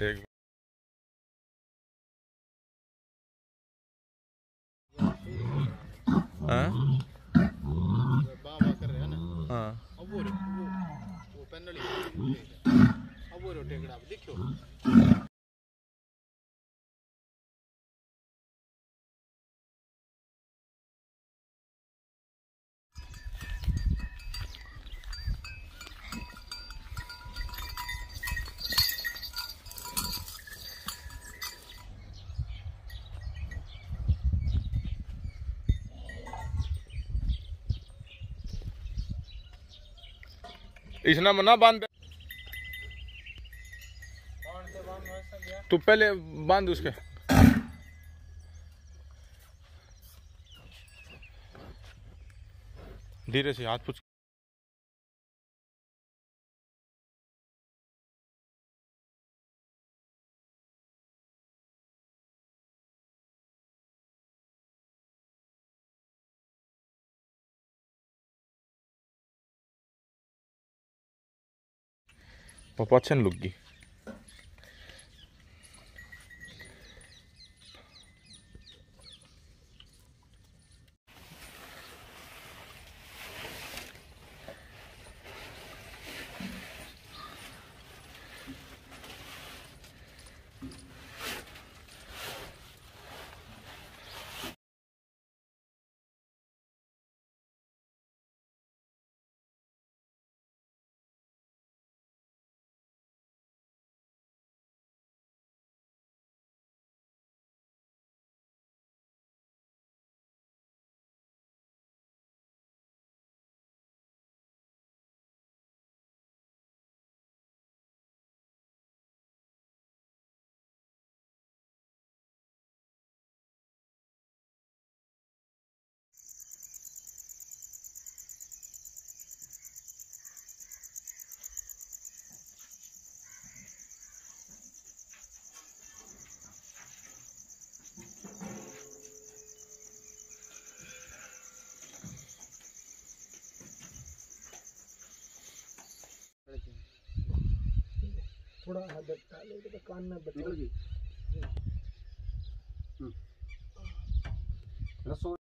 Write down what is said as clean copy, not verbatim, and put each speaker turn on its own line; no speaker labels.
एक हाँ
बाबा कर रहे हैं ना।
हाँ
अब वो पैनल अब वो टेकड़ा देखो।
इसना मना बांध। तू पहले बांध उसके। धीरे से हाथ पूछ। पापा अच्छा नहीं लुगी।
थोड़ा आदत डाले तो कान में बच